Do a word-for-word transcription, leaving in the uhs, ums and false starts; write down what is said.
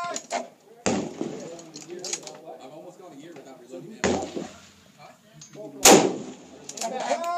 I've almost gone a year without reloading ammo. Huh?